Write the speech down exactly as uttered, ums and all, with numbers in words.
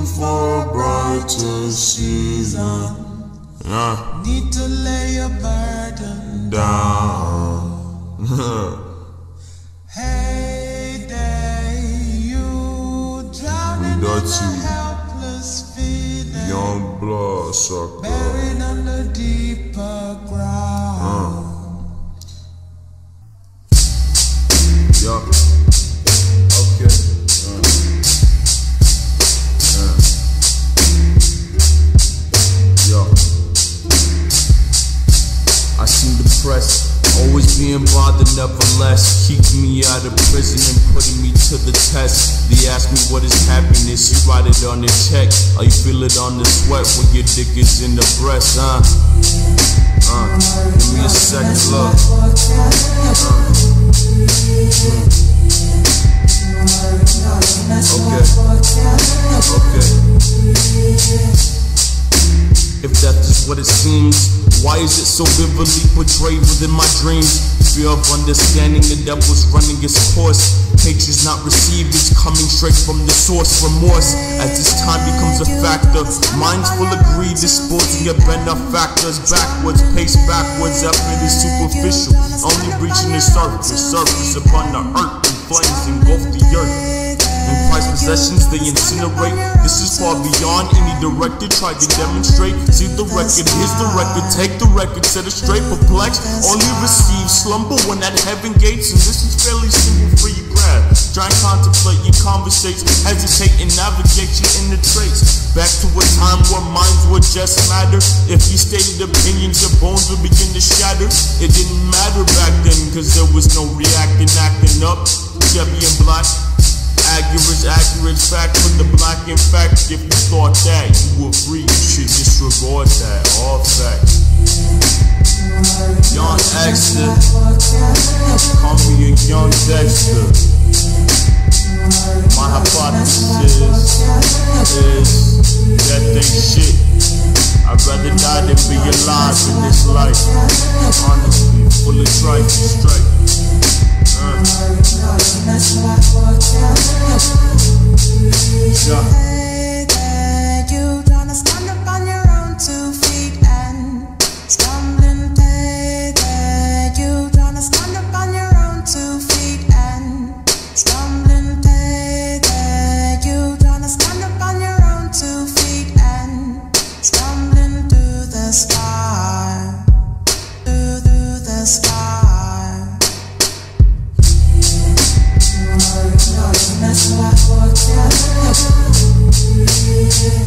for a brighter season. Yeah. Need to lay your burden down. Hey day, you drowning in a helpless feeling, young blood sucker, buried under deeper ground. Uh. Yup. Okay. Uh. Uh. Yo. I seem depressed, always being bothered, nevertheless, keeping me out of prison and putting me to the test. They ask me what is happiness, you write it on the check, or you feel it on the sweat when your dick is in the breast, huh? Uh, give me a second look. Uh. Okay. Okay. If death is what it seems, why is it so vividly portrayed within my dreams? Fear of understanding the devil's running its course. Hatred's not received, it's coming straight from the source. Remorse, as this time becomes a factor. Minds full of greed, disposing of benefactors. Backwards, pace backwards, effort is superficial, only reaching the surface. Surface upon the earth, and flames engulf the earth. In prized possessions they incinerate. This is far beyond any director tried to demonstrate. See the record, here's the record, take the record, set it straight, perplexed, only receive slumber when at heaven gates. And this is fairly simple for you grab. Try and contemplate your conversation, hesitate and navigate you in the trace. Back to a time where minds were just matter. If you stated opinions, your bones would begin to shatter. It didn't matter back then, cause there was no reacting, acting up. Chevy and black, accurate, accurate fact for the black in fact. If you thought that, you agree, you should disregard that, all fact. Young Dexter, call me a young Dexter. My hypothesis is that they shit. I'd rather die than be alive in this life. Honestly, full of tripe and strife. Uh. Yeah. You tryna stand up on your own two feet and stumbling day day. You tryna stand up on your own two feet and stumbling day day. You tryna stand up on your own two feet and stumbling through the sky, through, through the sky. That's what I